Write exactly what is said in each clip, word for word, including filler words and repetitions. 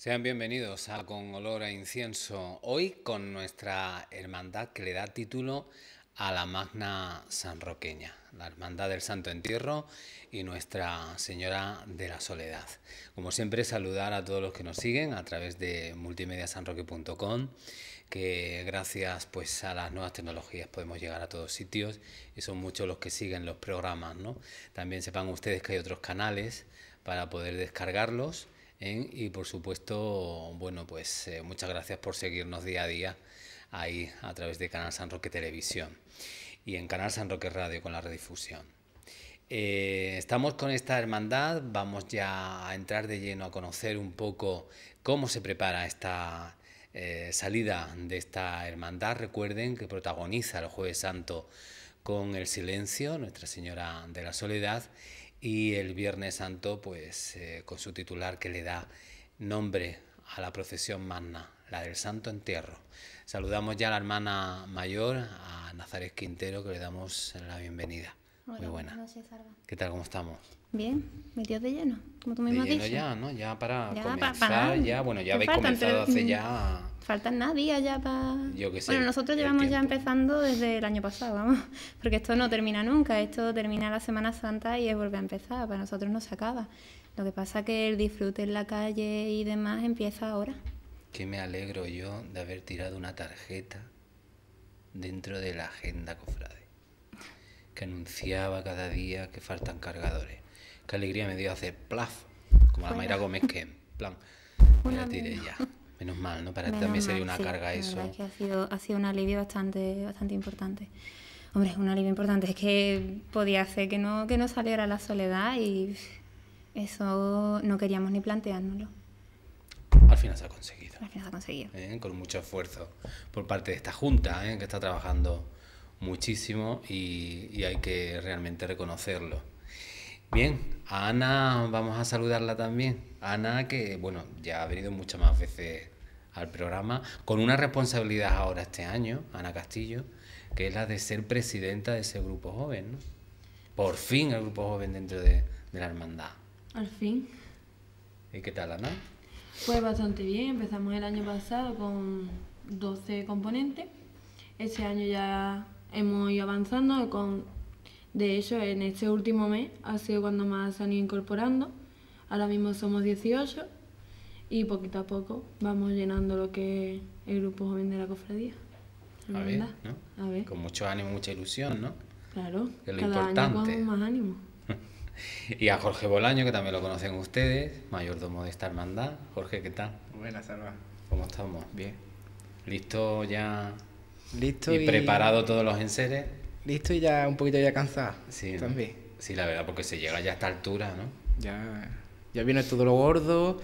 Sean bienvenidos a Con Olor a Incienso, hoy con nuestra hermandad que le da título a la Magna Sanroqueña, la Hermandad del Santo Entierro y Nuestra Señora de la Soledad. Como siempre, saludar a todos los que nos siguen a través de multimedia sanroque punto com, que gracias pues a las nuevas tecnologías podemos llegar a todos sitios y son muchos los que siguen los programas, ¿no? También sepan ustedes que hay otros canales para poder descargarlos. ¿Eh? Y por supuesto, bueno, pues eh, muchas gracias por seguirnos día a día ahí a través de Canal San Roque Televisión y en Canal San Roque Radio con la redifusión. Eh, estamos con esta hermandad, vamos ya a entrar de lleno a conocer un poco cómo se prepara esta eh, salida de esta hermandad. Recuerden que protagoniza el Jueves Santo con el Silencio, Nuestra Señora de la Soledad, y el Viernes Santo pues eh, con su titular que le da nombre a la procesión magna, la del Santo Entierro. Saludamos ya a la hermana mayor, a Nazaret Quintero, que le damos la bienvenida. Hola, muy buena. Buenas noches, Salva. ¿Qué tal, cómo estamos? Bien, metidos de lleno, como tú mismo has dicho. De lleno ya, ¿no? Ya para ya comenzar, pa, pa, ya, bueno, ya habéis comenzado tres, hace ya... Faltan nada días ya para... Yo qué sé. Bueno, nosotros llevamos ya empezando desde el año pasado, vamos, porque esto no termina nunca, esto termina la Semana Santa y es volver a empezar, para nosotros no se acaba. Lo que pasa es que el disfrute en la calle y demás empieza ahora. Que me alegro yo de haber tirado una tarjeta dentro de la agenda cofrade, que anunciaba cada día que faltan cargadores. Qué alegría me dio hacer plaf, como a la Mayra Gómez, que en plan, me la tiré ya. Menos mal, ¿no? Para ti también sería una sí, carga eso. La verdad es que ha sido, ha sido un alivio bastante, bastante importante. Hombre, es un alivio importante, es que podía hacer que no, que no saliera la soledad y eso no queríamos ni planteárnoslo. Al final se ha conseguido. Al final se ha conseguido. ¿Eh? Con mucho esfuerzo por parte de esta Junta, ¿eh? Que está trabajando muchísimo y, y hay que realmente reconocerlo. Bien, a Ana vamos a saludarla también. Ana, que bueno, ya ha venido muchas más veces al programa, con una responsabilidad ahora este año, Ana Castillo, que es la de ser presidenta de ese grupo joven, ¿no? Por fin el grupo joven dentro de, de la hermandad. Al fin. ¿Y qué tal, Ana? Pues bastante bien, empezamos el año pasado con doce componentes. Este año ya hemos ido avanzando con... De hecho, en este último mes ha sido cuando más se han ido incorporando. Ahora mismo somos dieciocho y poquito a poco vamos llenando lo que es el grupo joven de la cofradía. A ver, ¿no? A ver. Con mucho ánimo, mucha ilusión, ¿no? Claro, que es lo cada importante. año con más ánimo. Y a Jorge Bolaño, que también lo conocen ustedes, mayordomo de esta hermandad. Jorge, ¿qué tal? Buenas, Salva. ¿Cómo estamos? Bien. ¿Listo ya? Listo y... ¿Y preparado todos los enseres? Listo y ya un poquito ya cansado. Sí, ¿no? También. Sí, la verdad, porque se llega ya a esta altura, ¿no? Ya, ya viene todo lo gordo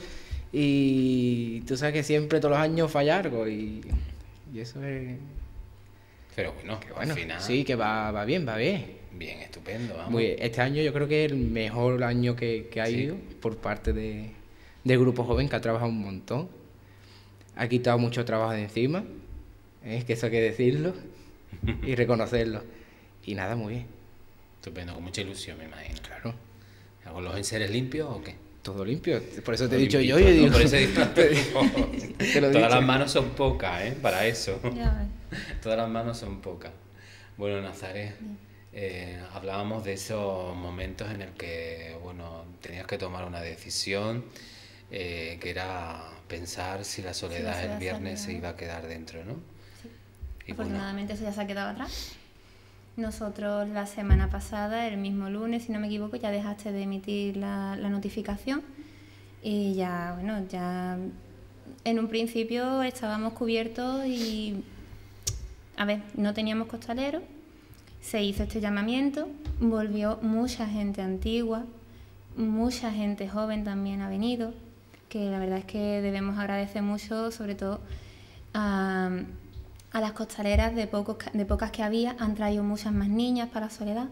y tú sabes que siempre todos los años falla algo y, y eso es... Pero bueno, que bueno, al final... Sí, que va, va bien, va bien. Bien, estupendo, vamos. Muy, este año yo creo que es el mejor año que, que ha sí. ido por parte de, del grupo joven, que ha trabajado un montón. Ha quitado mucho trabajo de encima, es que eso hay que decirlo y reconocerlo. Y nada, muy bien. Estupendo, con mucha ilusión, me imagino. Claro. ¿Con los enseres limpios o qué? Todo limpio, por eso te Todo he dicho limpito, yo. yo digo, no, por eso he dicho, te, te lo he Todas dicho. las manos son pocas, ¿eh? Para eso. Ya Todas las manos son pocas. Bueno, Nazaret, eh, hablábamos de esos momentos en el que, bueno, tenías que tomar una decisión, eh, que era pensar si la soledad sí, el viernes salida, se iba a quedar dentro, ¿no? Sí. Y Afortunadamente bueno, eso ya se ha quedado atrás. Nosotros la semana pasada, el mismo lunes, si no me equivoco, ya dejaste de emitir la, la notificación y ya, bueno, ya en un principio estábamos cubiertos y, a ver, no teníamos costaleros, se hizo este llamamiento, volvió mucha gente antigua, mucha gente joven también ha venido, que la verdad es que debemos agradecer mucho, sobre todo a... A las costaleras de, pocos, de pocas que había, han traído muchas más niñas para Soledad.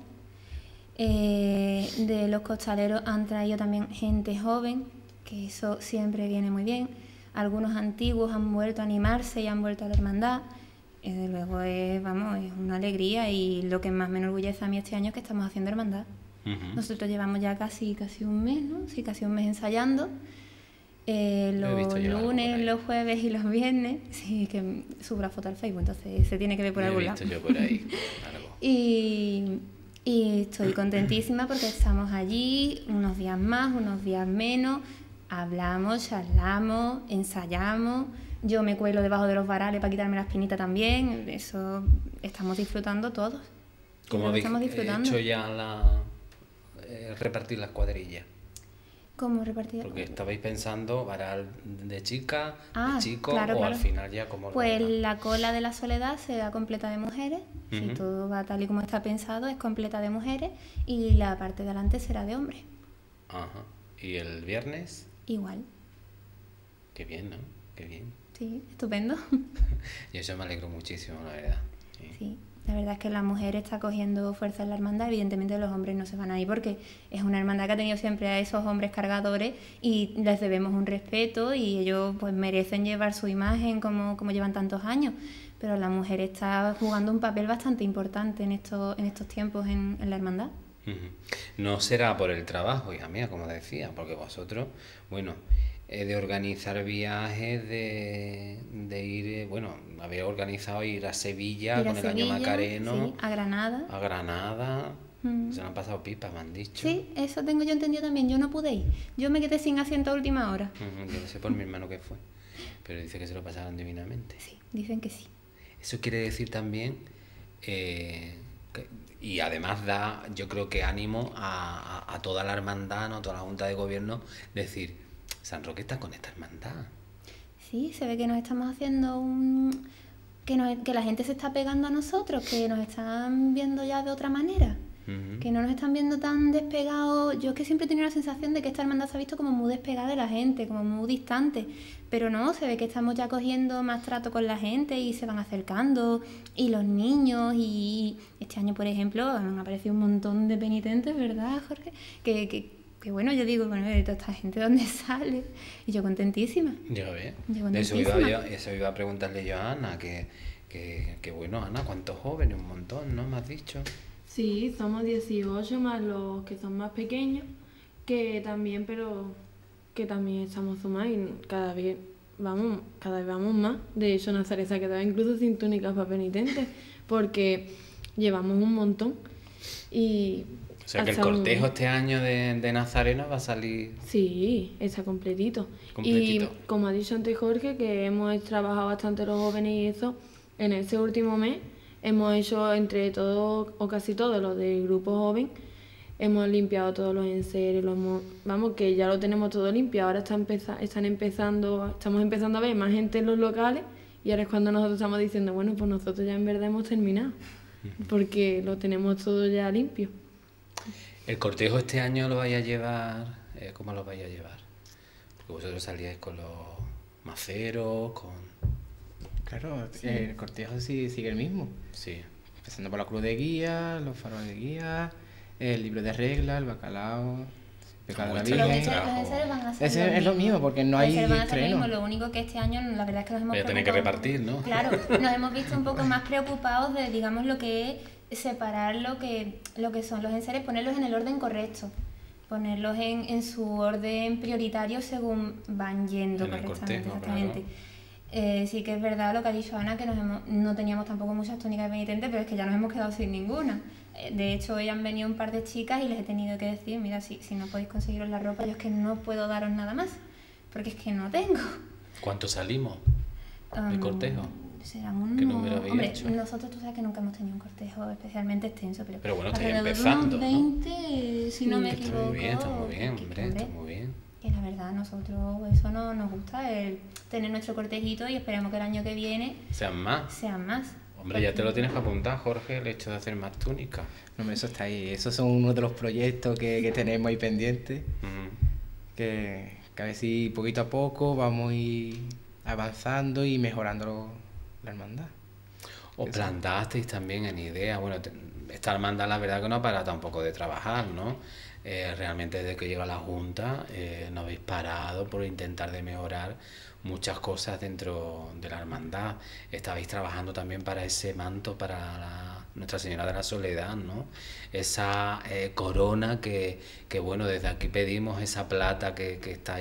Eh, de los costaleros han traído también gente joven, que eso siempre viene muy bien. Algunos antiguos han vuelto a animarse y han vuelto a la hermandad. Y desde luego es, vamos, es una alegría y lo que más me enorgullece a mí este año es que estamos haciendo hermandad. Uh-huh. Nosotros llevamos ya casi, casi un mes, ¿no? Sí, casi un mes ensayando. Eh, Lo he visto los yo algo por lunes, ahí. los jueves y los viernes, sí, que subo la foto al Facebook, entonces se tiene que ver por Lo he algún visto lado. yo por ahí, algo. Y, y estoy contentísima porque estamos allí unos días más, unos días menos, hablamos, charlamos, ensayamos, yo me cuelo debajo de los varales para quitarme la espinita también, eso estamos disfrutando todos. ¿Cómo Lo habéis estamos disfrutando. hecho ya la eh, repartir las cuadrillas? ¿Cómo repartir? Porque estabais pensando varal de chica, Ah, de chico, claro, o claro. al final ya como lo Pues habrá? la cola de la soledad será completa de mujeres, si Ujú. todo va tal y como está pensado, es completa de mujeres, y la parte de adelante será de hombres, Ajá. ¿Y el viernes? igual. Qué bien, ¿no? Qué bien. Sí, estupendo. Y eso me alegro muchísimo, la verdad. Sí. Sí, la verdad es que la mujer está cogiendo fuerza en la hermandad, evidentemente los hombres no se van a ir porque es una hermandad que ha tenido siempre a esos hombres cargadores y les debemos un respeto y ellos pues merecen llevar su imagen como, como llevan tantos años, pero la mujer está jugando un papel bastante importante en estos, en estos tiempos en, en la hermandad. Ujú. No será por el trabajo, hija mía, como decía, porque vosotros, bueno, eh, de organizar viajes, de, de ir, eh, bueno, habéis organizado ir a Sevilla Ir a con el año Sevilla, Macareno, sí, a Granada. a Granada, Mm. se lo han pasado pipas, me han dicho. Sí, eso tengo yo entendido también, yo no pude ir, yo me quedé sin asiento a última hora. Ujú, yo no sé por mi hermano qué fue, pero dice que se lo pasaron divinamente. Sí, dicen que sí. Eso quiere decir también, eh, que- y además da, yo creo que ánimo a, a- a toda la hermandad, ¿no? A toda la Junta de Gobierno, decir, San Roque está con esta hermandad. Sí, se ve que nos estamos haciendo un... Que, nos- que la gente se está pegando a nosotros, que nos están viendo ya de otra manera, Ujú. que no nos están viendo tan despegados. Yo es que siempre he tenido la sensación de que esta hermandad se ha visto como muy despegada de la gente, como muy distante, pero no, se ve que estamos ya cogiendo más trato con la gente y se van acercando, y los niños, y este año, por ejemplo, han aparecido un montón de penitentes, ¿verdad, Jorge? Que, que, que bueno, yo digo, bueno, ¿y toda esta gente dónde sale? Y yo contentísima. Ya ves. Yo De eso iba, contentísima. yo, eso iba a preguntarle yo a Ana, que, que, que bueno, Ana, ¿cuántos jóvenes? Un montón, ¿no? Me has dicho. Sí, somos dieciocho más los que son más pequeños, que también, pero que también estamos sumados y cada vez vamos, cada vez vamos más. De hecho, Nazaret se ha quedado incluso sin túnicas para penitentes, porque llevamos un montón. Y O sea que el hasta un- cortejo este año de, de Nazareno va a salir... Sí, está completito. Completito. Y como ha dicho antes Jorge, que hemos trabajado bastante los jóvenes y eso, en ese último mes hemos hecho entre todos, o casi todos los del grupo joven, hemos limpiado todos los enseres, los hemos- vamos, que ya lo tenemos todo limpio. Ahora está empeza- están empezando, estamos empezando a ver más gente en los locales y ahora es cuando nosotros estamos diciendo, bueno, pues nosotros ya en verdad hemos terminado, porque lo tenemos todo ya limpio. ¿El cortejo este año lo vais a llevar? eh, ¿Cómo lo vais a llevar? Porque vosotros salíais con los maceros, con... Claro, el cortejo sí sigue el mismo. Sí. Empezando por la cruz de guía, los faros de guía, el libro de reglas, el bacalao, el pecado de la Muestra Los el Virgen. enseres- trabajo. los enseres van a ser Ese es lo mismo, porque no Los hay enseres van a ser lo estreno. mismo, lo único que este año la verdad es que nos hemos Voy a tener que preocupado- repartir, ¿no? Claro, nos hemos visto un poco más preocupados de, digamos, lo que es separar lo que, lo que son los enseres, ponerlos en el orden correcto, ponerlos en, en su orden prioritario según van yendo En el correctamente, cortejo, exactamente. Eh, sí que es verdad lo que ha dicho Ana, que nos hemos- no teníamos tampoco muchas túnicas de penitentes, pero es que ya nos hemos quedado sin ninguna. Eh, de hecho, hoy han venido un par de chicas y les he tenido que decir, mira, si, si no podéis conseguiros la ropa, yo es que no puedo daros nada más, porque es que no tengo. ¿Cuánto salimos? Um, cortejo? Serán unos... ¿Qué número habéis Hombre, hecho? nosotros tú sabes que nunca hemos tenido un cortejo especialmente extenso, pero, Pero bueno, estáis alrededor de empezando, unos ¿no? veinte, si no me Está equivoco. muy bien, está muy bien, que- hombre, está muy bien. que la verdad a nosotros eso no nos gusta, el tener nuestro cortejito, y esperemos que el año que viene Sean más. sean más. Hombre, ya te lo tienes que apuntar, Jorge, el hecho de hacer más túnicas. No, eso está ahí. Esos son uno de los proyectos que, que tenemos ahí pendientes. Ujú. Que, que a ver si poquito a poco vamos a ir avanzando y mejorando la hermandad. Os plantasteis también en idea, bueno, te- esta hermandad la verdad que no ha parado tampoco de trabajar, ¿no? Eh, realmente desde que llega la Junta eh, no habéis parado por intentar de mejorar muchas cosas dentro de la hermandad. Estabais trabajando también para ese manto, para la- Nuestra Señora de la Soledad, ¿no? Esa eh, corona que, que, bueno, desde aquí pedimos esa plata que, que estáis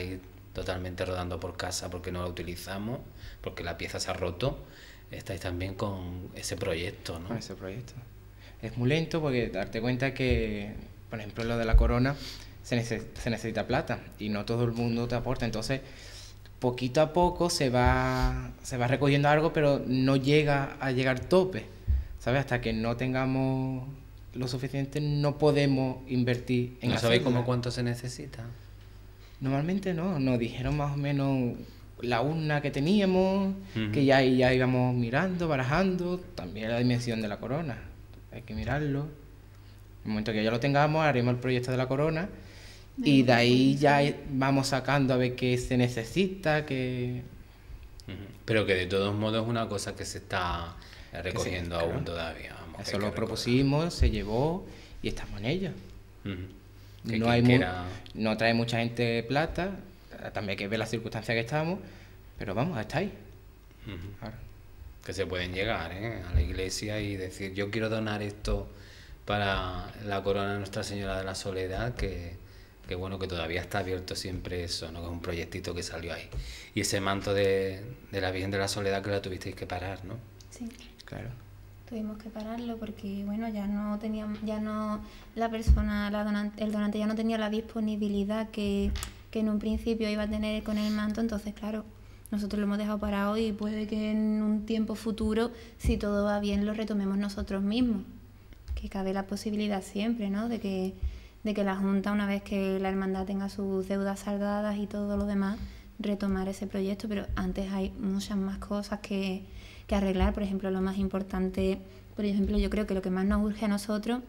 totalmente rodando por casa porque no la utilizamos, porque la pieza se ha roto, estáis también con ese proyecto, ¿no? Con ese proyecto. Es muy lento porque darte cuenta que, por ejemplo, lo de la corona se, neces se necesita plata y no todo el mundo te aporta. Entonces, poquito a poco se va, se va recogiendo algo, pero no llega a llegar tope, ¿sabes? Hasta que no tengamos lo suficiente, no podemos invertir en ¿No hacerla. sabéis cómo cuánto se necesita? Normalmente no, nos dijeron más o menos la urna que teníamos, Uh-huh. que ya, ya íbamos mirando, barajando, también la dimensión de la corona, hay que mirarlo. En el momento que ya lo tengamos, haremos el proyecto de la corona y de ahí ya vamos sacando a ver qué se necesita, qué... Uh-huh. Pero que de todos modos es una cosa que se está recogiendo claro. aún todavía. Vamos, Eso que hay lo que propusimos, se llevó y estamos en ello. recordar. Uh-huh. Que No, quien hay mu- quiera- no trae mucha gente plata, también hay que ver las circunstancias que estamos, pero vamos, hasta ahí. Ujú. Ahora. Que se pueden llegar, ¿eh? A la iglesia y decir, yo quiero donar esto para la corona de Nuestra Señora de la Soledad, que, que bueno, que todavía está abierto siempre eso, ¿no? Que es un proyectito que salió ahí. Y ese manto de, de la Virgen de la Soledad que la tuvisteis que parar, ¿no? Sí. Claro. Tuvimos que pararlo porque bueno, ya no teníamos, ya no la persona, la donante, el donante ya no tenía la disponibilidad que, que en un principio iba a tener con el manto, entonces claro, nosotros lo hemos dejado parado y puede que en un tiempo futuro, si todo va bien, lo retomemos nosotros mismos. Que cabe la posibilidad siempre, ¿no? De que, de que la Junta, una vez que la hermandad tenga sus deudas saldadas y todo lo demás, retomar ese proyecto, pero antes hay muchas más cosas que, que arreglar. Por ejemplo, lo más importante, por ejemplo, yo creo que lo que más nos urge a nosotros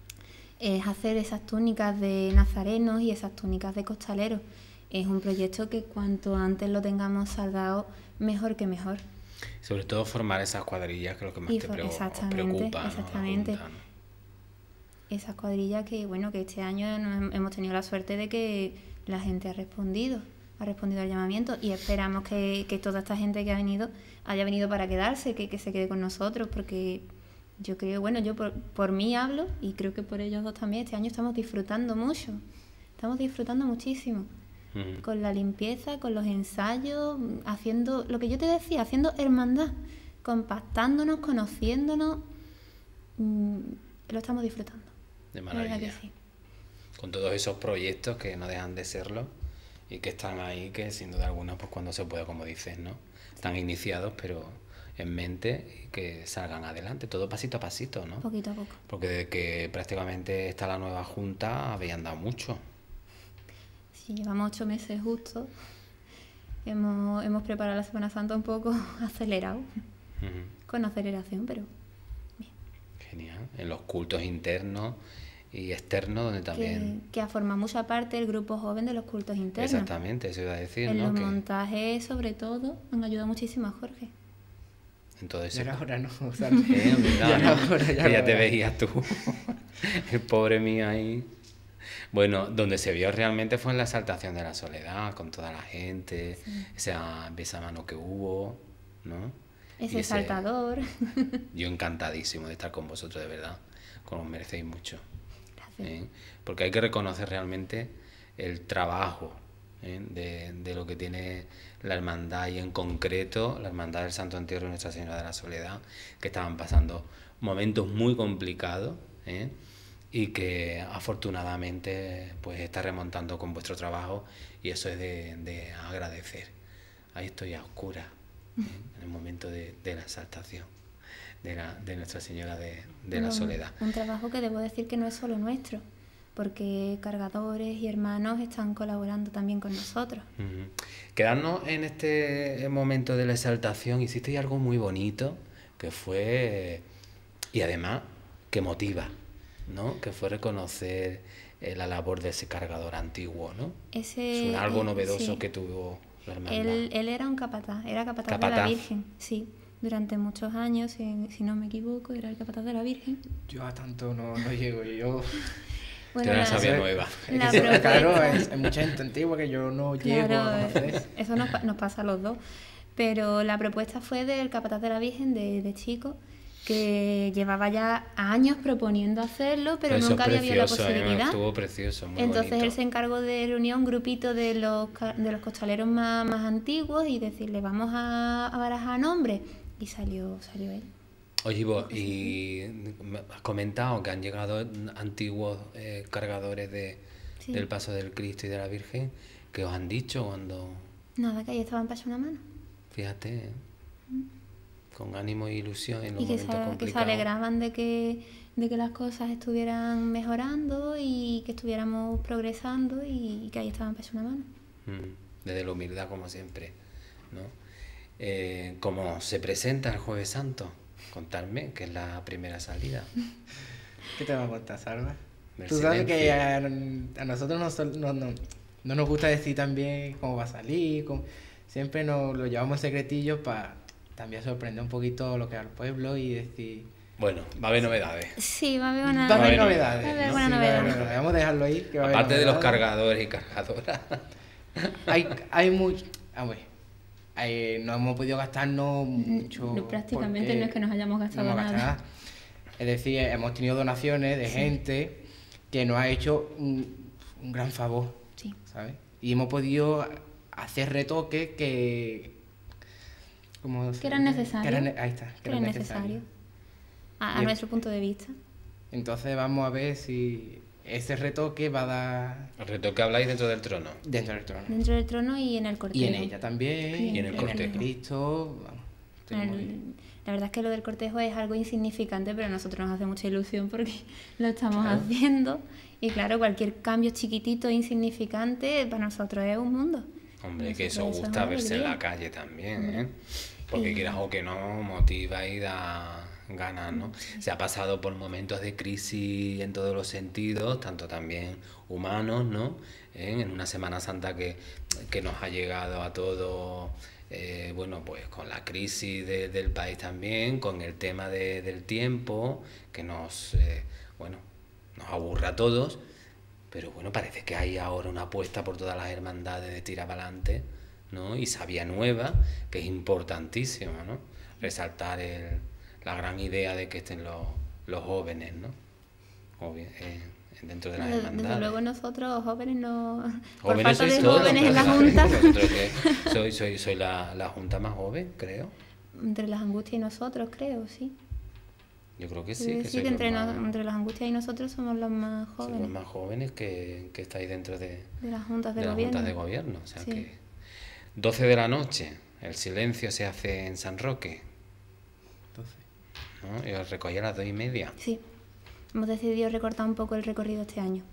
es hacer esas túnicas de nazarenos y esas túnicas de costaleros. Es un proyecto que cuanto antes lo tengamos saldado, mejor que mejor. Sobre todo formar esas cuadrillas, que es lo que más Y te for- pre- os exactamente, preocupa, ¿no? La exactamente. Junta, ¿no? Esas cuadrillas que, bueno, que este año nos hemos tenido la suerte de que la gente ha respondido, ha respondido al llamamiento y esperamos que, que toda esta gente que ha venido haya venido para quedarse, que, que se quede con nosotros, porque yo creo, bueno, yo por, por mí hablo y creo que por ellos dos también, este año estamos disfrutando mucho, estamos disfrutando muchísimo. Ujú. Con la limpieza, con los ensayos, haciendo, lo que yo te decía, haciendo hermandad, compactándonos, conociéndonos, mm, lo estamos disfrutando. De La verdad maravilla. que sí. Con todos esos proyectos que no dejan de serlo y que están ahí, que sin duda alguna, pues cuando se pueda, como dices, ¿no? Están iniciados, pero en mente y que salgan adelante, todo pasito a pasito, ¿no? Poquito a poco. Porque desde que prácticamente está la nueva junta había andado mucho. Sí, llevamos ocho meses justo. Hemos, hemos preparado la Semana Santa un poco acelerado, Ujú. con aceleración, pero Genial. En los cultos internos y externos, donde que, también... que ha formado mucha parte el grupo joven de los cultos internos. Exactamente, eso iba a decir, En ¿no? los Que montajes, sobre todo, han ayudado muchísimo a Jorge. en todo eso... Ya era hora, ¿no? O sea, Eh, ¿verdad, ya era no? hora, ya Que era ya te hora. veías tú, el pobre mío ahí. Bueno, donde se vio realmente fue en la exaltación de la soledad, con toda la gente, esa mano que hubo, ¿no? Ese Y ese- saltador. Yo encantadísimo de estar con vosotros, de verdad, como os merecéis mucho. Gracias. ¿eh? Porque hay que reconocer realmente el trabajo ¿eh? de, de lo que tiene la hermandad y en concreto la hermandad del Santo Entierro y Nuestra Señora de la Soledad, que estaban pasando momentos muy complicados ¿eh? y que afortunadamente pues está remontando con vuestro trabajo y eso es de, de agradecer. Ahí estoy a oscuras ¿eh? en el momento de, de la exaltación de, la, de Nuestra Señora de, de la Un- Soledad. Un trabajo que debo decir que no es solo nuestro, porque cargadores y hermanos están colaborando también con nosotros. Ujú. Quedarnos en este momento de la exaltación, hicisteis algo muy bonito, que fue, y además, que motiva, ¿no? Que fue reconocer eh, la labor de ese cargador antiguo, ¿no? Ese, Es un- algo eh, novedoso sí. que tuvo la hermandad. Él, él era un capataz, era capataz, de Capataz. la Virgen, sí. Durante muchos años, si, si no me equivoco, era el capataz de la Virgen. Yo a tanto no, no llego, yo... Yo la sabía Eso- nueva. Es La que sí, claro, propuesta. hay, hay mucha gente antigua que yo no llego a Claro, conocer. eso nos, pa- nos pasa a los dos. Pero la propuesta fue del capataz de la Virgen de, de chico que llevaba ya años proponiendo hacerlo, pero, Eso nunca es había habido la precioso, ¿eh? posibilidad. Estuvo precioso, muy Entonces bonito. él se encargó de reunir a un grupito de los, ca- de los costaleros más, más antiguos y decirle, vamos a, a barajar nombres. Y salió, salió él. Oye, Ivo, y me has comentado que han llegado antiguos eh, cargadores de, Sí. del paso del Cristo y de la Virgen. ¿Qué os han dicho cuando, Nada, que ahí estaban para echar una mano. fíjate, ¿eh? con ánimo e ilusión en los Y que momentos se, que se complicados? alegraban de que, de que las cosas estuvieran mejorando y que estuviéramos progresando y que ahí estaban para echar una mano. Mm, Desde la humildad, como siempre, ¿no? Eh, ¿Cómo se presenta el Jueves Santo? Contadme, que es la primera salida. ¿Qué te va a contar, Salva? Del Tú sabes silencio. que a, a nosotros no, sol- no, no, no nos gusta decir también cómo va a salir, cómo- siempre nos lo llevamos en secretillo para también sorprender un poquito lo que es al pueblo y decir... Bueno, va a haber novedades. Sí, va a haber una... Va a haber haber novedades. va a haber ¿no? buena Sí, va a haber novedad. novedades. Vamos a dejarlo ahí. Que va a haber Aparte de los novedades. cargadores y cargadoras. Hay, hay mucho... Ah, bueno, hay- no hemos podido gastarnos mucho... No, prácticamente porque no es que nos hayamos no gastado hemos nada. gastado nada. Es decir, hemos tenido donaciones de gente que nos ha hecho un, un gran favor, Sí. ¿sabes? Y hemos podido hacer retoques que... ¿cómo se Que eran dice? necesarios. Que eran ne- ahí está, que Que eran era necesarios. necesario. A, a Bien. nuestro punto de vista. Entonces vamos a ver si ese retoque va a dar El reto que habláis dentro del trono. dentro del trono. Dentro del trono y en el cortejo. Y en ella también. Y en el con cortejo. Cristo. Vamos, estoy El- muy- La verdad es que lo del cortejo es algo insignificante, pero a nosotros nos hace mucha ilusión porque lo estamos Claro. haciendo. Y claro, cualquier cambio chiquitito, insignificante, para nosotros es un mundo. Hombre, que eso Nosotros es gusta una verse en la alegría. calle también, ¿eh? Porque Y- quieras o que no, motiva y da ganas, ¿no? Se ha pasado por momentos de crisis en todos los sentidos, tanto también humanos, ¿no? ¿Eh? En una Semana Santa que, que nos ha llegado a todos, eh, bueno, pues con la crisis de- del país también, con el tema de- del tiempo, que nos, eh, bueno, nos aburre a todos. Pero bueno, parece que hay ahora una apuesta por todas las hermandades de tira para adelante, ¿no? Y Sabia Nueva, que es importantísimo, ¿no? Resaltar el, la gran idea de que estén los, los jóvenes, ¿no? Obvio, eh, dentro de las Desde, hermandades. desde luego nosotros, jóvenes, no... Por Jóvenes falta sois de todos, jóvenes en la claro. Junta, Vosotros que soy, soy, soy la, la junta más joven, creo. entre las angustias y nosotros, creo, sí. Yo creo que Sí, sí, que que sois entre, los no- más, entre las angustias y nosotros somos los más sois jóvenes los más jóvenes que, que estáis dentro de, de las juntas de, de las gobierno. juntas de gobierno. O sea Sí. que doce de la noche, el silencio se hace en San Roque, Entonces, ¿no? Y os recogí a las dos y media. Sí, hemos decidido recortar un poco el recorrido este año.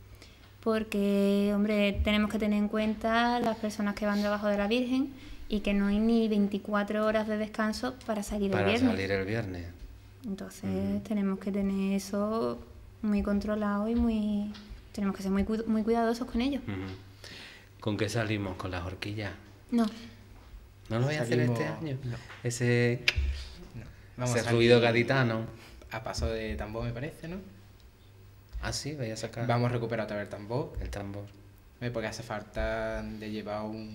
Porque, hombre, tenemos que tener en cuenta las personas que van debajo de la Virgen y que no hay ni veinticuatro horas de descanso para salir el Para viernes. salir el viernes. Entonces tenemos que tener eso muy controlado y muy tenemos que ser muy, cuid- muy cuidadosos con ello. Ujú. ¿Con qué salimos? ¿Con las horquillas? No, ¿No lo voy a hacer Salimos- este año? no. Ese, no. Vamos ese a salir ruido gaditano. A paso de tambor, me parece, ¿no? Ah, sí, voy a sacar Vamos a recuperar otra vez el tambor. el tambor. ¿eh? Porque hace falta de llevar un,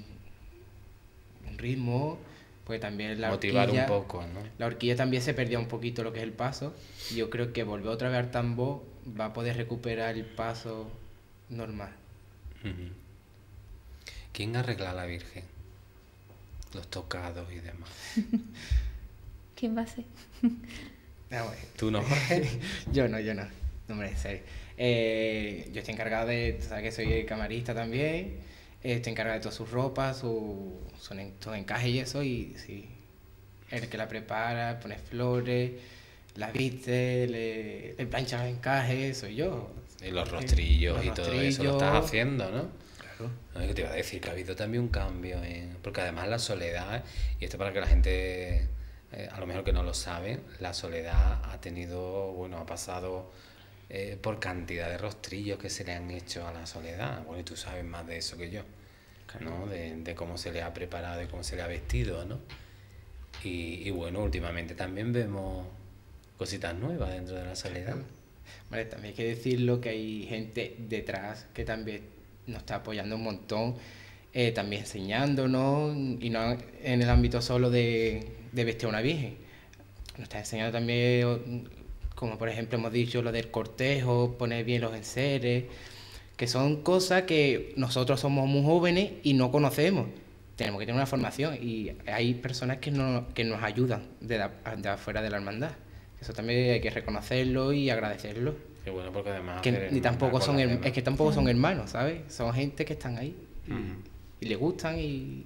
un ritmo, pues también la Motivar horquilla, un poco, ¿no? la horquilla también se perdió un poquito lo que es el paso. Yo creo que volver otra vez al tambor va a poder recuperar el paso normal. Ujú. ¿Quién arregla a la Virgen? Los tocados y demás. ¿quién va a ser? Ah, bueno. ¿Tú no, Jorge? Yo no, yo no. No, hombre, en serio. Eh, yo estoy encargado de, tú sabes que soy camarista también, eh, estoy encargado de todas sus ropas, su, su, en- sus encajes y eso, y sí, el que la prepara, pone flores, la viste, le, le plancha los encajes, soy yo. Y los rostrillos Los y todo eso lo rostrillos. estás haciendo, ¿no? Claro. No, es que te iba a decir que ha habido también un cambio, en- porque además la soledad, y esto para que la gente, eh, a lo mejor que no lo sabe, la soledad ha tenido, bueno, ha pasado eh, por cantidad de rostrillos que se le han hecho a la soledad. Bueno, y tú sabes más de eso que yo, ¿no? De, de cómo se le ha preparado y cómo se le ha vestido, ¿no? Y, y bueno, últimamente también vemos cositas nuevas dentro de la soledad. Vale, también hay que decirlo que hay gente detrás que también nos está apoyando un montón, eh, también enseñándonos, y no en el ámbito solo de, de vestir a una virgen. nos está enseñando también, como por ejemplo hemos dicho, lo del cortejo, poner bien los enseres, que son cosas que nosotros somos muy jóvenes y no conocemos. Tenemos que tener una formación y hay personas que, no, que nos ayudan de, la, de afuera de la hermandad. Eso también hay que reconocerlo y agradecerlo. Qué bueno, porque además... Que ni tampoco son her- es que tampoco son hermanos, ¿sabes? Son gente que están ahí y, Uh-huh. y le gustan y...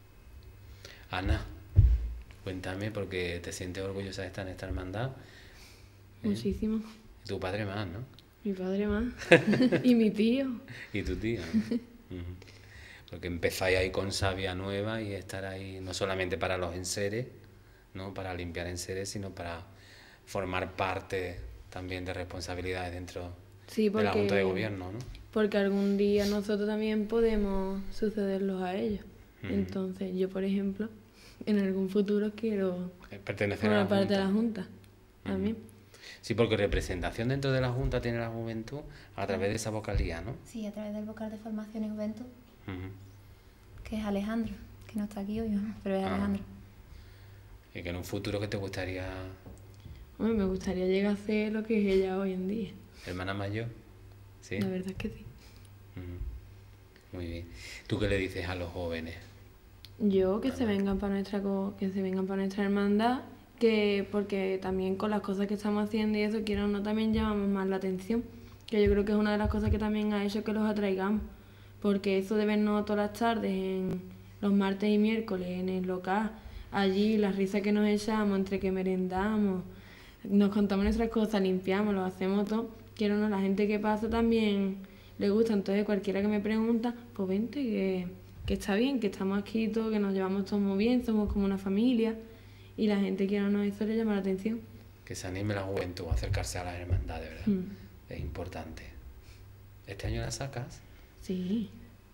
Ana, cuéntame, porque te sientes orgullosa de estar en esta hermandad. ¿Eh? Muchísimo. Y tu padre más, ¿no? Mi padre más. Y mi tío. Y tu tío, ¿no? Ujú. Porque empezáis ahí con savia nueva y estar ahí no solamente para los enseres, ¿no? Para limpiar enseres, sino para formar parte también de responsabilidades dentro Sí, de la porque- Junta de Gobierno, ¿no? Porque algún día nosotros también podemos sucederlos a ellos. Ujú. Entonces, yo, por ejemplo, en algún futuro quiero Eh, Pertenecer a la formar parte de la Junta. Junta también. Sí, porque representación dentro de la Junta tiene la juventud a través de esa vocalía, ¿no? Sí, a través del vocal de formación y juventud, Ujú. que es Alejandro, que no está aquí hoy, pero es Ah. Alejandro. Y que en un futuro que te gustaría, Hombre, me gustaría llegar a ser lo que es ella hoy en día. hermana mayor, ¿sí? La verdad es que sí. Ujú. Muy bien. ¿Tú qué le dices a los jóvenes? Yo que se vengan para nuestra co- que se vengan para nuestra hermandad, que porque también con las cosas que estamos haciendo y eso, quiero o no, también llamamos más la atención, que yo creo que es una de las cosas que también ha hecho que los atraigamos, porque eso de vernos todas las tardes, en los martes y miércoles, en el local, allí las risas que nos echamos entre que merendamos, nos contamos nuestras cosas, limpiamos, lo hacemos todo, quiero o no, la gente que pasa también le gusta, entonces cualquiera que me pregunta, pues vente, que, que está bien, que estamos aquí todos, que nos llevamos todos muy bien, somos como una familia, y la gente quiere o no, eso le llama la atención. Que se anime la juventud a acercarse a las hermandades, ¿verdad? Mm. Es importante. ¿Este año la sacas? Sí,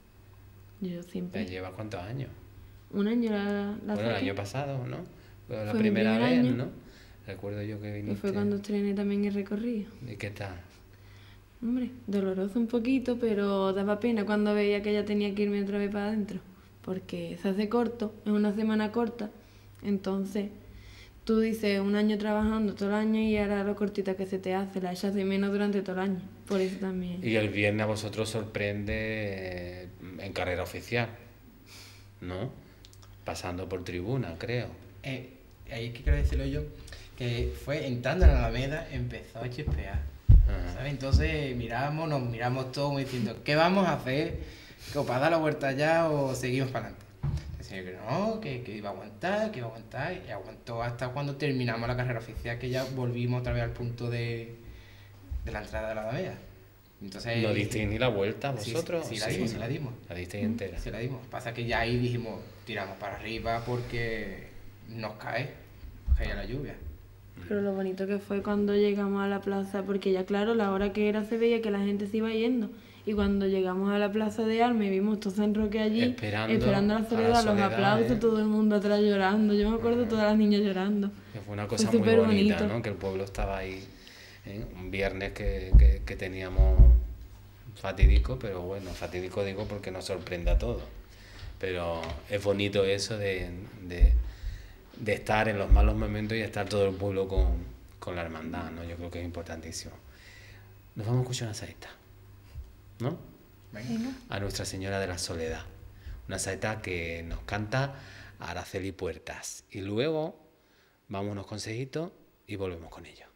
yo ¿Te siempre. llevas cuántos años? Un año la, la Bueno, el saqué, año pasado, ¿no? Fue la Fue mi primera primer vez, año. ¿no? Recuerdo yo que que viniste. fue cuando estrené también el recorrido. ¿Y qué tal? Hombre, doloroso un poquito, pero daba pena cuando veía que ya tenía que irme otra vez para adentro, porque se hace corto, es una semana corta, entonces tú dices un año trabajando todo el año y ahora lo cortita que se te hace, la echas de menos durante todo el año, por eso también. Y el viernes a vosotros sorprende eh, en carrera oficial, ¿no? Pasando por tribuna, creo. Eh, ahí es que quiero decirlo yo, que fue entrando en la Alameda, empezó a chispear. Ajá. ¿Sabes? Entonces miramos, nos miramos todos como diciendo, ¿qué vamos a hacer? ¿Que para dar la vuelta ya o seguimos para adelante? El señor que no, que, que iba a aguantar, que iba a aguantar, y aguantó hasta cuando terminamos la carrera oficial, que ya volvimos otra vez al punto de, de la entrada de la Alameda. Entonces, ¿No disteis ni la vuelta sí, vosotros? Sí, sí, la dimos, sí la dimos. La disteis entera. Sí la dimos. Pasa que ya ahí dijimos, tiramos para arriba porque nos cae, nos caía la lluvia. Pero lo bonito que fue cuando llegamos a la plaza, porque ya claro, la hora que era se veía que la gente se iba yendo. Y cuando llegamos a la plaza de Arma y vimos todo San Roque allí, Esperando esperando a la la soledad, los soledad, aplausos, ¿eh? todo el mundo atrás llorando. Yo me acuerdo de todas las niñas llorando. Que fue una cosa Fue muy súper bonita, bonito. ¿no? Que el pueblo estaba ahí, ¿eh? Un viernes que, que, que teníamos fatídico, pero bueno, fatídico digo porque nos sorprende a todos. Pero es bonito eso de, de, de estar en los malos momentos y estar todo el pueblo con, con la hermandad, ¿no? Yo creo que es importantísimo. Nos vamos a escuchar una saeta, ¿no? Venga. A Nuestra Señora de la Soledad. Una saeta que nos canta Araceli Puertas. Y luego vamos a unos consejitos y volvemos con ellos.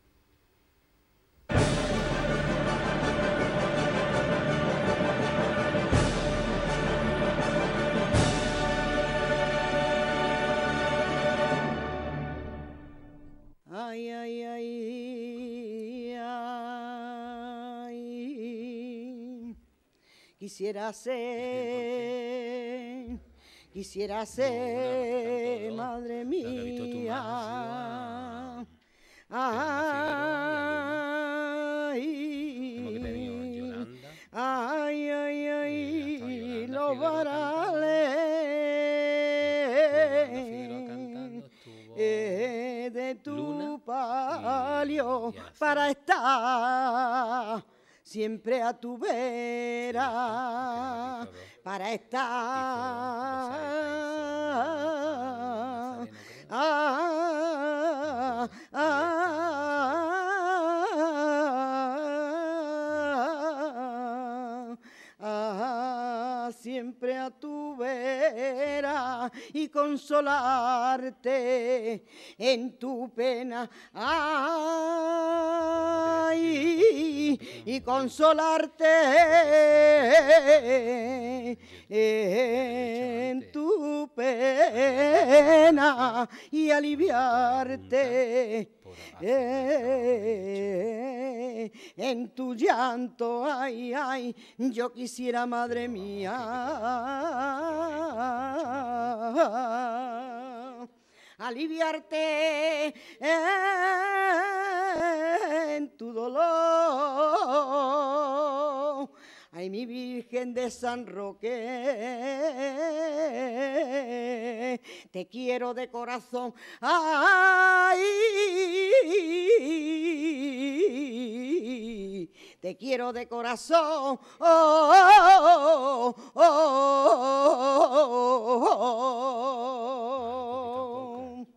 Ay, ay, ay, ay. Quisiera ser, quisiera ser, No, madre la que ha visto tu mía. Ay, Hemos tenido Yolanda. ay, ay, Eh, ay, hasta Yolanda los Figueroa cantando. varales Yolanda Figueroa cantando, estuvo eh, de tu Luna palio y- y Araceli. para estar siempre a tu Sí, vera, porque hizo dos. para Hizo dos saetas, hizo una estar Nazareno, creo. ah, siempre a tu vera y consolarte en tu pena. Ay, y consolarte en tu pena y aliviarte eh, en tu llanto. Ay, ay, yo quisiera, madre mía, aliviarte en tu dolor. Ay, mi Virgen de San Roque, te quiero de corazón. Ay, te quiero de corazón. Oh, oh, oh, oh, oh, oh.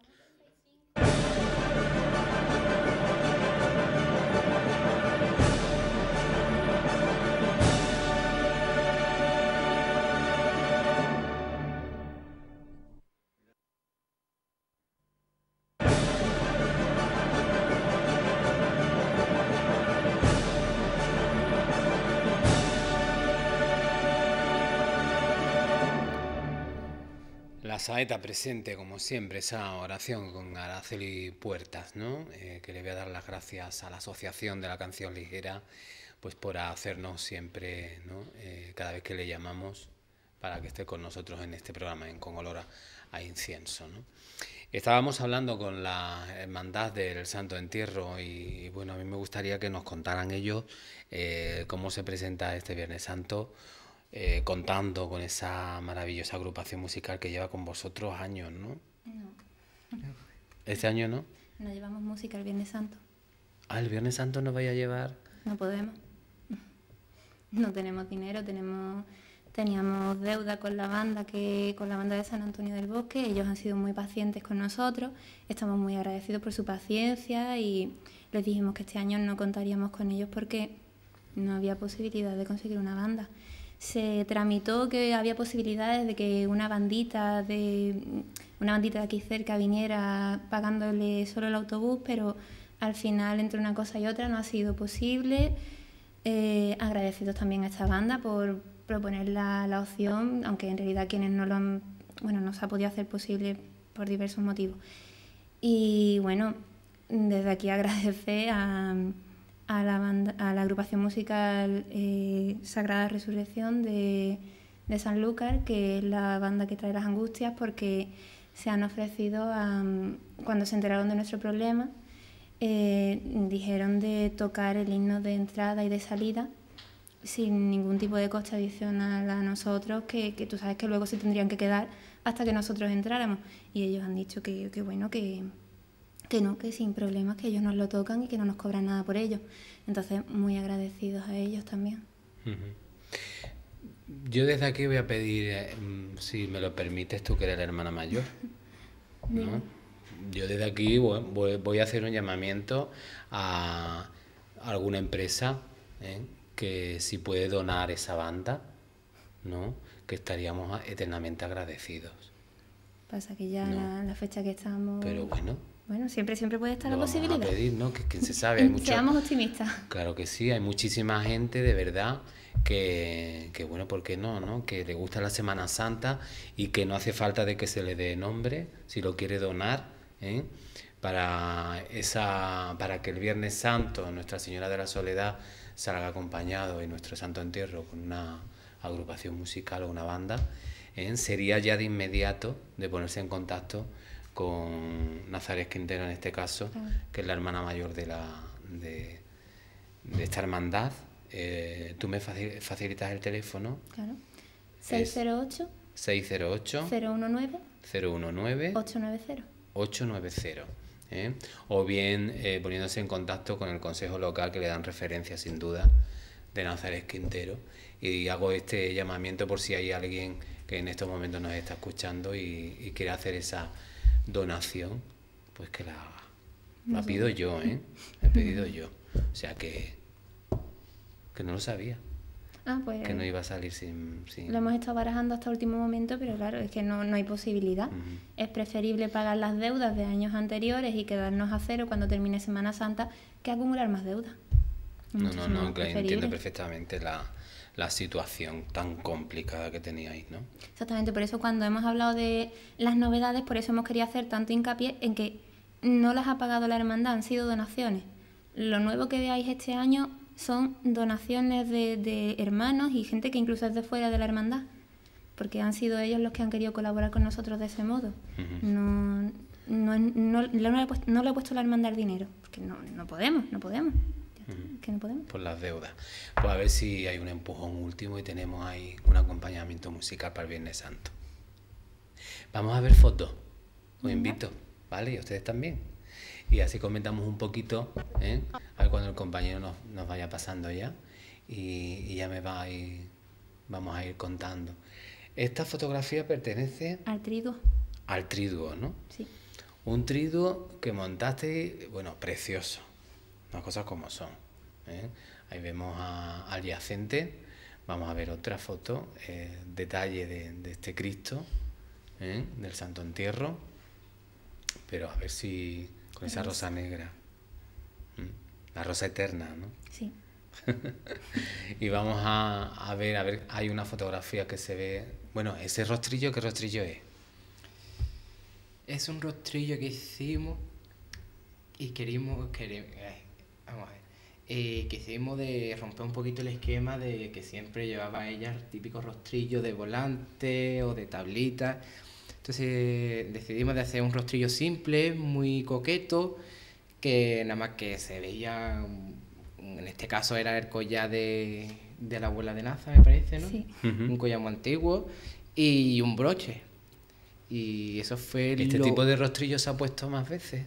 La saeta presente, como siempre, esa oración con Araceli Puertas, ¿no? Eh, que le voy a dar las gracias a la Asociación de la Canción Ligera, pues por hacernos siempre, ¿no? Eh, cada vez que le llamamos, para que esté con nosotros en este programa, en Con Olor a, a Incienso, ¿no? Estábamos hablando con la Hermandad del Santo Entierro y, y bueno, a mí me gustaría que nos contaran ellos eh, cómo se presenta este Viernes Santo, Eh, contando con esa maravillosa agrupación musical que lleva con vosotros años, ¿no? No. ¿Este año no? No llevamos música el Viernes Santo. Ah, ¿el Viernes Santo nos vaya a llevar? No podemos. No tenemos dinero, tenemos teníamos deuda con la banda que con la banda de San Antonio del Bosque. Ellos han sido muy pacientes con nosotros. Estamos muy agradecidos por su paciencia y les dijimos que este año no contaríamos con ellos porque no había posibilidad de conseguir una banda. Se tramitó que había posibilidades de que una bandita de una bandita de aquí cerca viniera pagándole solo el autobús, pero al final entre una cosa y otra no ha sido posible. Eh, agradecidos también a esta banda por proponer la, la opción, aunque en realidad quienes no lo han, bueno, no se ha podido hacer posible por diversos motivos. Y bueno, desde aquí agradecer a A la, banda, a la agrupación musical eh, Sagrada Resurrección de, de Sanlúcar, que es la banda que trae las angustias, porque se han ofrecido, a, cuando se enteraron de nuestro problema, eh, dijeron de tocar el himno de entrada y de salida sin ningún tipo de coste adicional a nosotros, que, que tú sabes que luego se tendrían que quedar hasta que nosotros entráramos. Y ellos han dicho que, que bueno, que... que no, que sin problemas, que ellos nos lo tocan y que no nos cobran nada por ello. Entonces, muy agradecidos a ellos también. Uh-huh. Yo desde aquí voy a pedir, eh, si me lo permites, tú que eres la hermana mayor, ¿no? Yo desde aquí voy, voy, voy a hacer un llamamiento a alguna empresa, ¿eh? que si puede donar esa banda, ¿no? Que estaríamos eternamente agradecidos. Pasa que ya no. la, la fecha que estamos... Pero bueno... Bueno, siempre siempre puede estar lo la vamos posibilidad. a pedir, ¿no? Que quién se sabe. Hay mucho... Seamos optimistas. Claro que sí, hay muchísima gente de verdad que, que, bueno, ¿por qué no, no? Que le gusta la Semana Santa y que no hace falta de que se le dé nombre, si lo quiere donar, ¿eh? para, esa, para que el Viernes Santo Nuestra Señora de la Soledad salga acompañado en nuestro Santo Entierro con una agrupación musical o una banda, ¿eh? Sería ya de inmediato de ponerse en contacto con Nazaret Quintero en este caso, claro. que es la hermana mayor de, la, de, de esta hermandad. Eh, tú me facilitas el teléfono. Claro. seis cero ocho. seis cero ocho. cero uno nueve. cero uno nueve. ocho nueve cero. ocho nueve cero. ¿eh? O bien eh, poniéndose en contacto con el Consejo Local, que le dan referencia sin duda de Nazaret Quintero. Y hago este llamamiento por si hay alguien que en estos momentos nos está escuchando y, y quiere hacer esa donación, pues que la haga. La pido yo, ¿eh? La he pedido yo. O sea que, que no lo sabía. Ah, pues que no iba a salir sin... sin... lo hemos estado barajando hasta el último momento, pero claro, es que no, no hay posibilidad. Ujú. Es preferible pagar las deudas de años anteriores y quedarnos a cero cuando termine Semana Santa que acumular más deudas. No, no, Muchísimo no, más que preferible. entiendo perfectamente la, la situación tan complicada que teníais, ¿no? Exactamente, por eso cuando hemos hablado de las novedades, por eso hemos querido hacer tanto hincapié en que no las ha pagado la hermandad, han sido donaciones. Lo nuevo que veáis este año son donaciones de, de hermanos y gente que incluso es de fuera de la hermandad, porque han sido ellos los que han querido colaborar con nosotros de ese modo. Ujú. No, no, no, no le he puesto, no le he puesto la hermandad el dinero, porque no, no podemos, no podemos. Ya está, es que no podemos. Por las deudas. Pues a ver si hay un empujón último y tenemos ahí un acompañamiento musical para el Viernes Santo. Vamos a ver fotos. Os invito, ¿vale? Y ustedes también. Y así comentamos un poquito, ¿eh? A ver cuando el compañero nos, nos vaya pasando ya. Y, y ya me va a ir, vamos a ir contando. Esta fotografía pertenece Al triduo, al triduo, ¿no? sí. Un triduo que montaste, bueno, precioso. Las cosas como son, ¿eh? Ahí vemos a, al yacente. Vamos a ver otra foto, eh, detalle de, de este Cristo, ¿eh? Del Santo Entierro. Pero a ver si con esa rosa negra, ¿m? La rosa eterna, ¿no? Sí. Y vamos a, a ver, a ver, hay una fotografía que se ve. Bueno, ese rostrillo, ¿qué rostrillo es? Es un rostrillo que hicimos y queríamos, queremos, ay, vamos a ver, eh, que hicimos de romper un poquito el esquema de que siempre llevaba ella el típico rostrillo de volante o de tablita. Entonces decidimos de hacer un rostrillo simple, muy coqueto, que nada más que se veía, en este caso era el collar de, de la abuela de Naza, me parece, ¿no? Sí. Ujú. Un collar muy antiguo y un broche. Y eso fue Este lo- tipo de rostrillo se ha puesto más veces.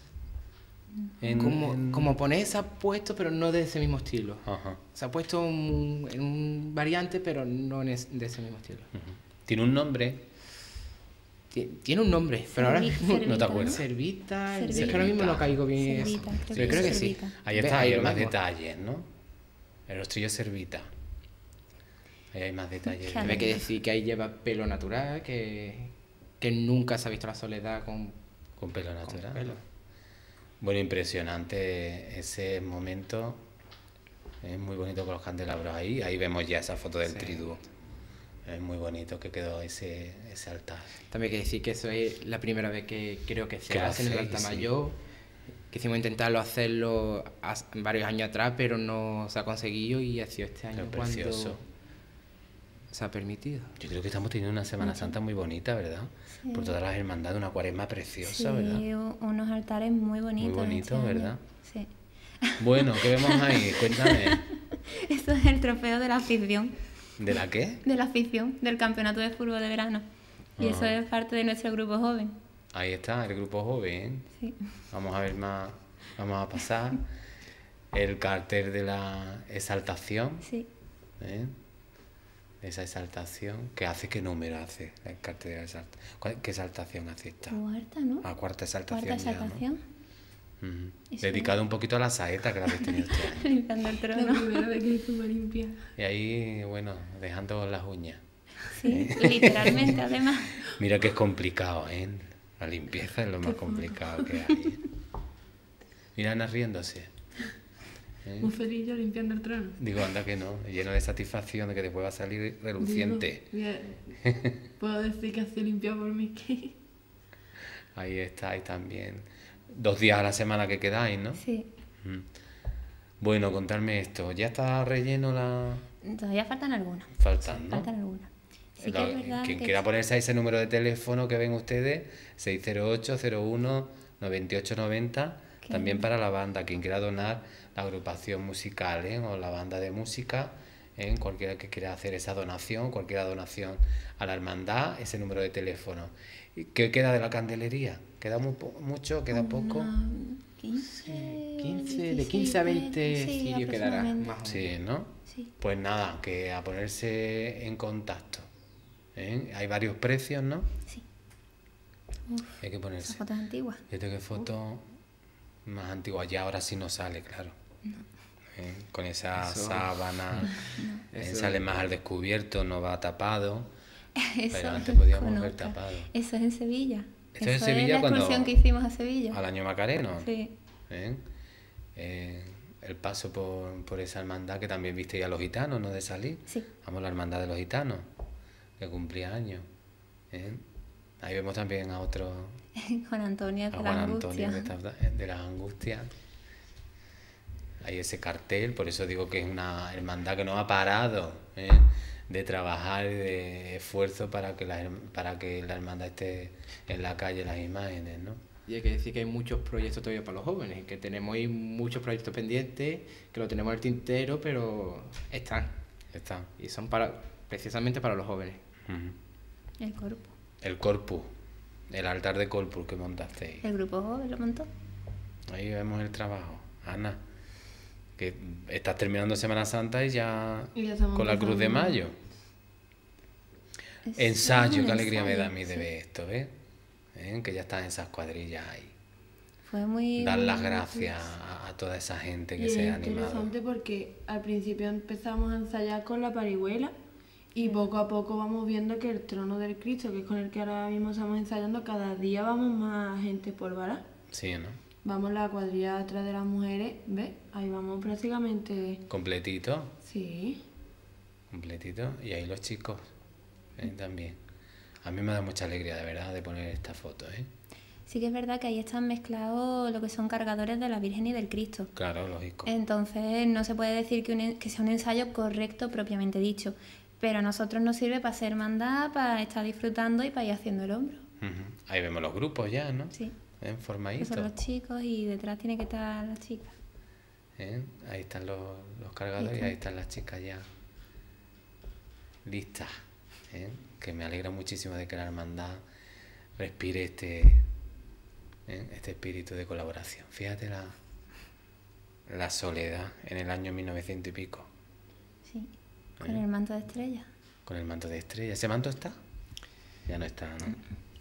En- Como, en- como poner, se ha puesto, pero no de ese mismo estilo. Ajá. Se ha puesto un- en un variante, pero no en es- de ese mismo estilo. Ujú. Tiene un nombre. Ti- Tiene un nombre, pero ahora Servi- mismo Servita, no te acuerdas. Servita, es Servita. que ahora mismo no caigo bien en eso. Servita, creo Sí, que creo es que sí. Servita. Ahí ¿Ves? está, Ahí ahí hay lo más mismo. detalles, ¿no? El rostrillo Servita. Ahí hay más detalles. Claro. Hay que decir que ahí lleva pelo natural, que, que nunca se ha visto la soledad con, Con pelo con natural. pelo. Bueno, impresionante ese momento. Es muy bonito con los candelabros ahí. Ahí vemos ya esa foto del Sí. triduo. Es muy bonito que quedó ese, ese altar. También hay que decir que eso es la primera vez que creo que se Que lo hace en el hacéis, altar sí. mayor. Quisimos intentarlo hacerlo as- varios años atrás, pero no se ha conseguido y ha sido este año Pero cuando precioso. se ha permitido. Yo creo que estamos teniendo una Semana Santa muy bonita, ¿verdad? Sí. Por todas las hermandades, una cuaresma preciosa, Sí, ¿verdad? u- unos altares muy bonitos. Muy bonito, este año. ¿verdad? Sí. Bueno, ¿qué vemos ahí? Cuéntame. Eso es el trofeo de la afición, ¿De la qué? de la afición del campeonato de fútbol de verano. Y eso Ajá. es parte de nuestro grupo joven. Ahí está, el grupo joven. Sí. Vamos a ver más, vamos a pasar. El cartel de la exaltación, Sí. ¿eh? Esa exaltación. ¿Qué hace? ¿Qué número hace el cartel de la exaltación? ¿Qué exaltación hace esta? Cuarta, ¿no? Ah, cuarta exaltación. Cuarta ya, ¿no? exaltación. Ujú. Eso Dedicado un poquito a la saeta que la habéis tenido este año. Limpiando el La trono. primera vez que hizo una limpia. Y ahí, bueno, dejando las uñas. Sí, literalmente, además. Mira que es complicado, ¿eh? La limpieza es lo más complicado que hay. Mira Ana riéndose. ¿Eh? Muy feliz yo limpiando el trono. Digo, anda que no, lleno de satisfacción de que después va a salir reluciente. Digo, mira, puedo decir que ha sido limpiado por mí. Ahí estáis también. Dos días a la semana que quedáis, ¿no? Sí. Mm. Bueno, contarme esto. ¿Ya está relleno la...? Todavía faltan algunas. Faltan, ¿no? Faltan algunas. Sí que Lo- es verdad Quien que quiera ponerse a ese número de teléfono que ven ustedes, seis cero ocho, cero uno, noventa y ocho noventa, Que- también para la banda, quien quiera donar la agrupación musical, ¿eh? O la banda de música, ¿eh? Cualquiera que quiera hacer esa donación, cualquier donación a la hermandad, ese número de teléfono. ¿Y qué queda de la candelería? ¿Queda muy po- mucho? ¿Queda poco? unas quince, quince, de quince a veinte sí, cirios quedará, aproximadamente. más o menos. Sí, ¿no? Sí. Pues nada, que a ponerse en contacto. ¿eh? Hay varios precios, ¿no? Sí. Hay que ponerse. Esas fotos antiguas. Fíjate qué foto más antigua, ya ahora sí no sale, claro. ¿eh? Con esa Eso. sábana, ¿eh? Eso. Sale más al descubierto, no va tapado, Eso pero antes podíamos con ver Oscar. tapado. Eso es en Sevilla. Esto es en Eso Sevilla la cuando- excursión que hicimos a Sevilla. Al año Macareno. Sí. ¿eh? Eh, el paso por, por esa hermandad que también viste ya los gitanos, ¿no? De salir. Sí. Vamos, la hermandad de los gitanos, que cumplía años. ¿eh? Ahí vemos también a otro, Juan Antonio a de Juan la Antonio Angustia. de, esta- de las Angustias. Hay ese cartel, por eso digo que es una hermandad que no ha parado, ¿eh? De trabajar y de esfuerzo para que, la, herm- para que la hermandad esté en la calle, las imágenes, ¿no? Y hay que decir que hay muchos proyectos todavía para los jóvenes, que tenemos ahí muchos proyectos pendientes, que lo tenemos en el tintero, pero están. Está. Y son para precisamente para los jóvenes. Ujú. El cuerpo. El corpus, el altar de corpus que montasteis. El grupo joven lo montó. Ahí vemos el trabajo. Ana, que estás terminando Semana Santa y ya Y ya estamos con la Cruz de empezando. Mayo. Es Ensayo, un qué alegría me da a ensayo, mí de sí. ver esto, ¿ves? ¿Eh? Que ya están esas cuadrillas ahí. Fue muy... Dar las muy- gracias a, a toda esa gente que Y se es ha animado. interesante porque al principio empezamos a ensayar con la parihuela y poco a poco vamos viendo que el trono del Cristo, que es con el que ahora mismo estamos ensayando, cada día vamos más gente por varar. Sí, ¿no? Vamos la cuadrilla atrás de las mujeres, ¿ves? Ahí vamos prácticamente... Completito, Sí. completito. Y ahí los chicos, ¿eh? También. A mí me da mucha alegría, de verdad, de poner esta foto, ¿eh? Sí que es verdad que ahí están mezclados lo que son cargadores de la Virgen y del Cristo. Claro, lógico. Entonces no se puede decir que, un en- que sea un ensayo correcto propiamente dicho, pero a nosotros nos sirve para ser hermandad, para estar disfrutando y para ir haciendo el hombro. Ujú. Ahí vemos los grupos ya, ¿no? Sí, ¿Eh? que Formaditos. son los chicos y detrás tiene que estar las chicas. ¿Eh? Ahí están los, los cargadores y Listo. ahí están las chicas ya listas. ¿eh? Que me alegra muchísimo de que la hermandad respire este, ¿eh? este espíritu de colaboración. Fíjate la, la soledad en el año mil novecientos y pico, Sí, con ¿Eh? el manto de estrella. con el manto de estrella. ¿Ese manto está? Ya no está, ¿no?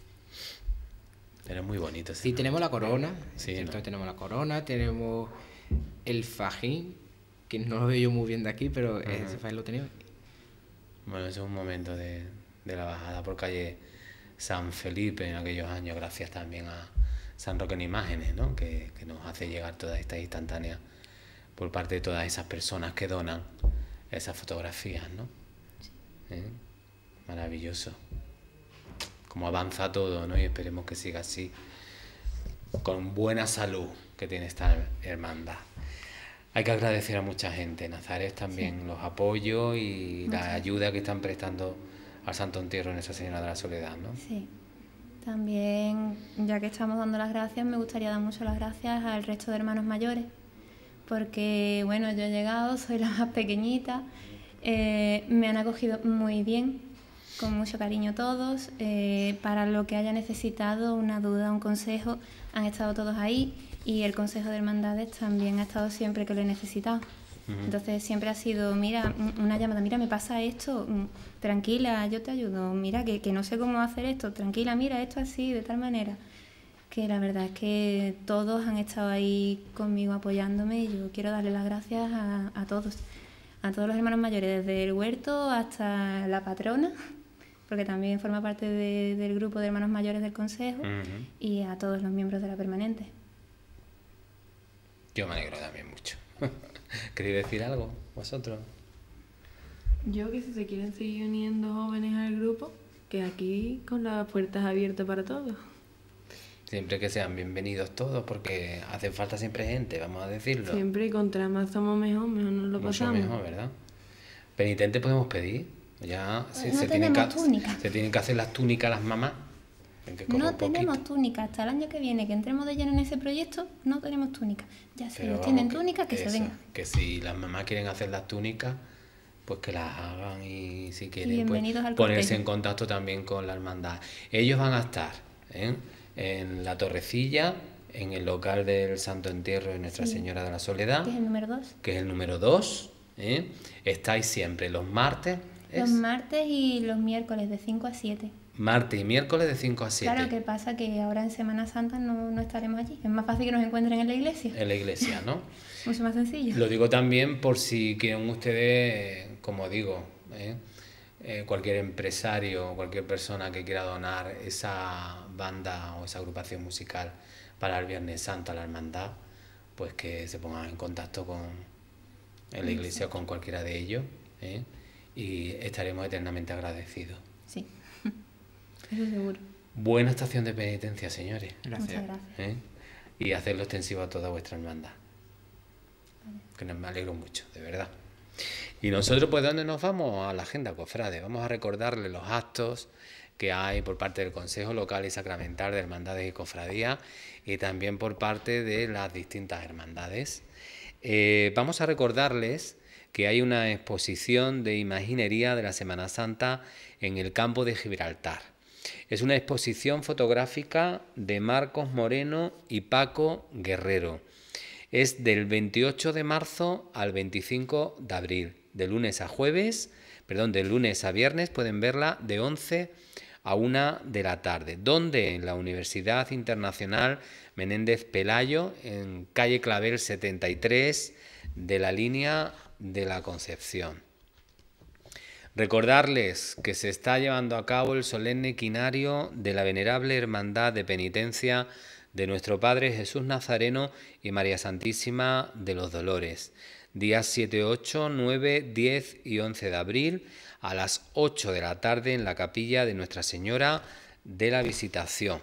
Pero es muy bonito ese Sí, manto. tenemos la corona, Sí, ¿cierto? ¿no? Tenemos la corona, tenemos el fajín, que no lo veo yo muy bien de aquí, pero Ajá. ese fajín lo tenemos. Bueno, ese es un momento de, de la bajada por calle San Felipe en aquellos años, gracias también a San Roque en Imágenes, ¿no? que, que nos hace llegar todas estas instantáneas por parte de todas esas personas que donan esas fotografías, ¿no? ¿Eh? Maravilloso. Como avanza todo, ¿no? Y esperemos que siga así, con buena salud que tiene esta hermandad. Hay que agradecer a mucha gente, Nazaret, también los apoyos y la ayuda que están prestando al Santo Entierro en Nuestra Señora de la Soledad, ¿no? Sí. También, ya que estamos dando las gracias, me gustaría dar mucho las gracias al resto de hermanos mayores, porque, bueno, yo he llegado, soy la más pequeñita, eh, me han acogido muy bien, con mucho cariño todos, eh, para lo que haya necesitado, una duda, un consejo, han estado todos ahí y el Consejo de Hermandades también ha estado siempre que lo he necesitado. Ujú. Entonces siempre ha sido, mira, un- una llamada, mira, me pasa esto, mm, tranquila, yo te ayudo, mira, que, que no sé cómo hacer esto, tranquila, mira, esto así, de tal manera. Que la verdad es que todos han estado ahí conmigo apoyándome y yo quiero darle las gracias a, a todos, a todos los hermanos mayores, desde el huerto hasta la patrona, porque también forma parte de- del grupo de hermanos mayores del Consejo, Ujú. y a todos los miembros de la permanente. Yo me alegro también mucho. ¿Queréis decir algo vosotros? Yo que si se quieren seguir uniendo jóvenes al grupo, que aquí con las puertas abiertas para todos. Siempre que sean bienvenidos todos, porque hace falta siempre gente, vamos a decirlo. Siempre y contra más somos mejor, mejor nos lo Mucho pasamos. mejor, ¿verdad? Penitente podemos pedir. Ya se, No se tienen que, tenemos túnica. se tienen que hacer las túnicas las mamás. que como No poquito. tenemos túnica, hasta el año que viene que entremos de lleno en ese proyecto, no tenemos túnica. Ya si Pero ellos vamos, tienen túnica, que se eso, vengan. Que si las mamás quieren hacer las túnicas, pues que las hagan y si quieren pues, bienvenidos al ponerse cortejo. en contacto también con la hermandad. Ellos van a estar ¿eh? en la Torrecilla, en el local del Santo Entierro de Nuestra Sí. Señora de la Soledad, Que es el número dos. que es el número dos. ¿eh? Estáis siempre los martes. Los ¿es? martes y los miércoles de cinco a siete. Martes y miércoles de cinco a siete. Claro, que pasa que ahora en Semana Santa no, no estaremos allí. Es más fácil que nos encuentren en la iglesia. En la iglesia, ¿no? Mucho más sencillo. Lo digo también por si quieren ustedes, como digo, ¿eh? Eh, cualquier empresario, cualquier persona que quiera donar esa banda o esa agrupación musical para el Viernes Santo a la hermandad, pues que se pongan en contacto con en la iglesia o con cualquiera de ellos, ¿eh? Y estaremos eternamente agradecidos. Sí, eso seguro. Buena estación de penitencia, señores. Gracias. Muchas gracias. ¿Eh? Y hacerlo extensivo a toda vuestra hermandad. Que nos me alegro mucho, de verdad. Y nosotros, pues, ¿dónde nos vamos? A la agenda, cofrade. Vamos a recordarles los actos que hay por parte del Consejo Local y Sacramental de Hermandades y Cofradías y también por parte de las distintas hermandades. Eh, vamos a recordarles que hay una exposición de imaginería de la Semana Santa en el campo de Gibraltar. Es una exposición fotográfica de Marcos Moreno y Paco Guerrero. Es del veintiocho de marzo al veinticinco de abril, de lunes a jueves, perdón, de lunes a viernes, pueden verla de once a una de la tarde. ¿Dónde? En la Universidad Internacional Menéndez Pelayo, en calle Clavel setenta y tres, de la línea de la Concepción. Recordarles que se está llevando a cabo el solemne quinario de la Venerable Hermandad de Penitencia de nuestro Padre Jesús Nazareno y María Santísima de los Dolores, días siete, ocho, nueve, diez y once de abril a las ocho de la tarde en la capilla de Nuestra Señora de la Visitación.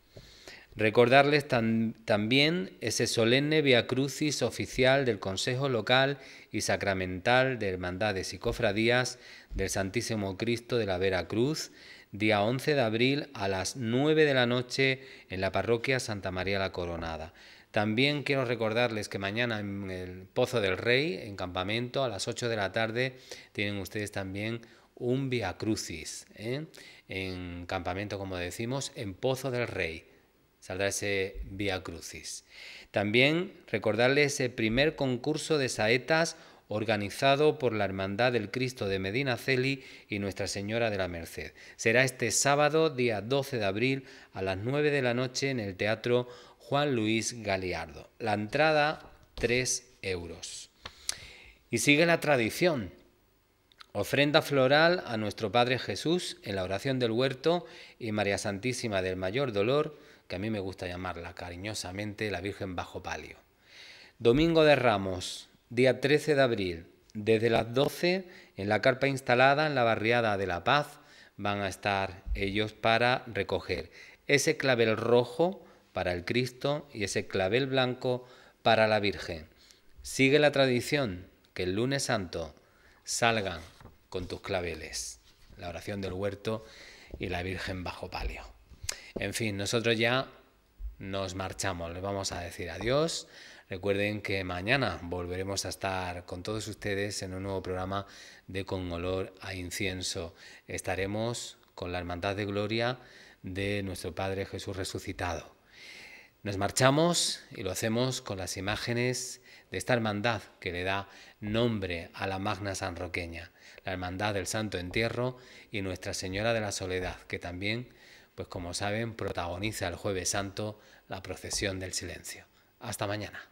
Recordarles tam también ese solemne Via Crucis oficial del Consejo Local y Sacramental de Hermandades y Cofradías del Santísimo Cristo de la Vera Cruz, día once de abril a las nueve de la noche en la parroquia Santa María la Coronada. También quiero recordarles que mañana en el Pozo del Rey, en campamento, a las ocho de la tarde, tienen ustedes también un Via Crucis, ¿eh? En campamento, como decimos, en Pozo del Rey. Saldrá ese Via Crucis. También recordarles ese primer concurso de saetas organizado por la Hermandad del Cristo de Medinaceli y Nuestra Señora de la Merced. Será este sábado, día doce de abril, a las nueve de la noche en el Teatro Juan Luis Galiardo. La entrada, tres euros. Y sigue la tradición. Ofrenda floral a nuestro Padre Jesús en la oración del huerto y María Santísima del Mayor Dolor, que a mí me gusta llamarla cariñosamente la Virgen bajo palio. Domingo de Ramos, día trece de abril, desde las doce, en la carpa instalada en la barriada de La Paz, van a estar ellos para recoger ese clavel rojo para el Cristo y ese clavel blanco para la Virgen. Sigue la tradición que el lunes santo salgan con tus claveles, la oración del huerto y la Virgen bajo palio. En fin, nosotros ya nos marchamos, les vamos a decir adiós. Recuerden que mañana volveremos a estar con todos ustedes en un nuevo programa de Con Olor a Incienso. Estaremos con la Hermandad de Gloria de nuestro Padre Jesús resucitado. Nos marchamos y lo hacemos con las imágenes de esta hermandad que le da nombre a la Magna Sanroqueña, la Hermandad del Santo Entierro y Nuestra Señora de la Soledad, que también, pues como saben, protagoniza el Jueves Santo la procesión del silencio. Hasta mañana.